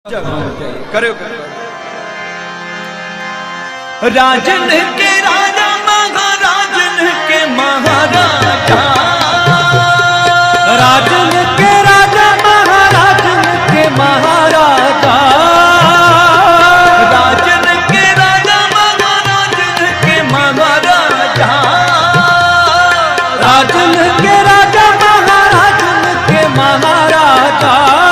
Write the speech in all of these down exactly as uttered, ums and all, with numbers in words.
करो राजन के राजा महाराजन के महाराजा राजन के राजा महाराजन के महाराजा राजन के राजा महाराजन के महाराजा राजन के राजा महाराजन के महाराजा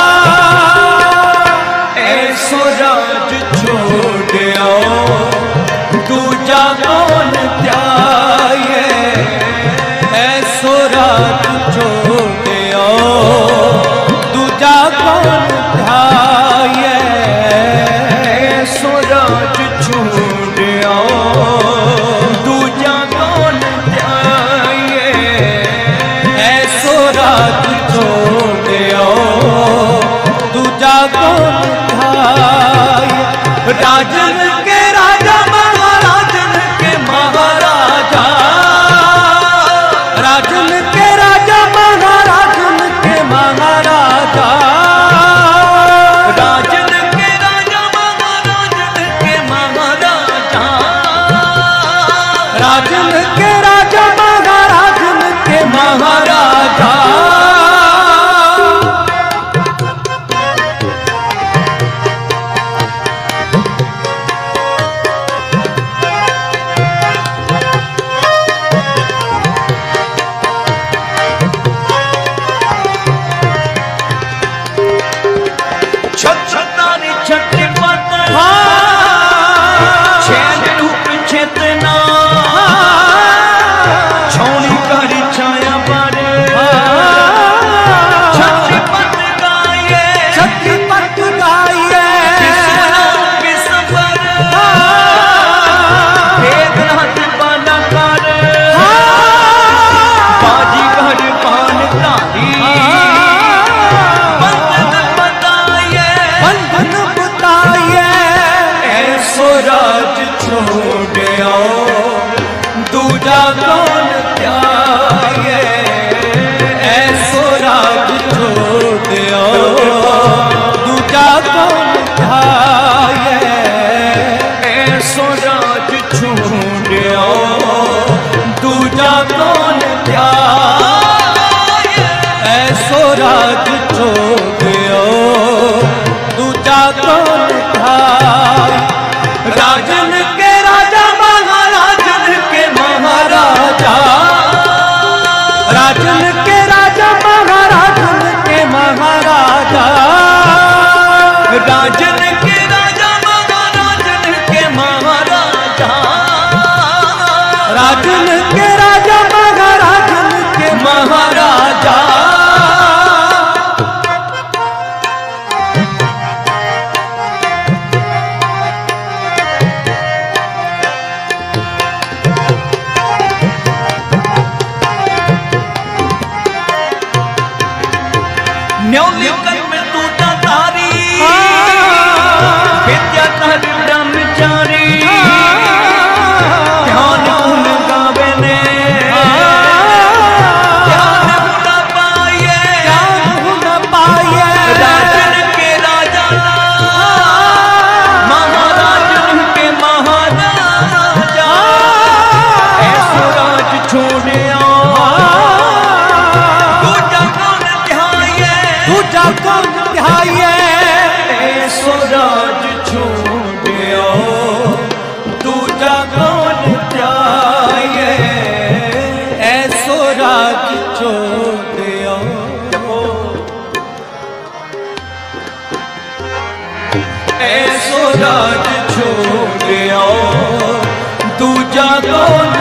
ऐसो राज छोड़ आओ दूजा कौन त्याये ऐसो राज छोड़ आओ दूजा कौन त्याये ऐसो राज छोड़ आओ दूजा कौन त्याये ऐसो राज छोड़ आओ दूजा कौन राजन के राजा महाराजन के महाराजा राजन के राजा महाराजन के महाराजा राजन के राजा महाराजन के महाराजा राजन के राजा महाराजन के महाराजा दूजा कौन त्याये ऐसो राज छोड़ आओ दूजा कौन त्याये ऐसो राज छोड़ आओ दूजा कौन त्याये ऐसो राज छोड़ आओ दूजा कौन त्याये राजन के राजा महाराजन के महाराजा राजन के राजा महाराजन के महाराजा राजन के राजा महाराजन के महाराजा राजन के राजा महाराजन के महाराजा न्योलिकन में टूटा तारी विद्या कर ब्रह्मचारी ध्यान उन गावे ने ध्यान उन पाए ध्यान उन पाए राजन के राजा महाराजन के महाराजा ऐसो राज छोड़ दूजा कौन त्याये ऐसो राज छोड़ आओ दूजा कौन त्याये ऐसो राज छोड़ आओ ऐसो राज छोड़ आओ दूजा कौन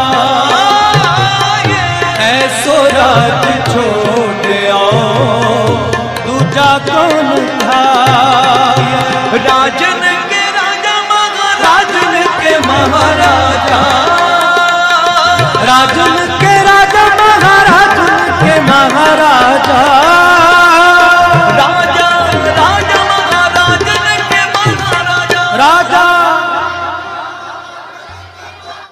त्याये ऐसो राज छोड़ आओ दूजा कौन त्याये राजन के राजा महाराजन के महाराजा राजन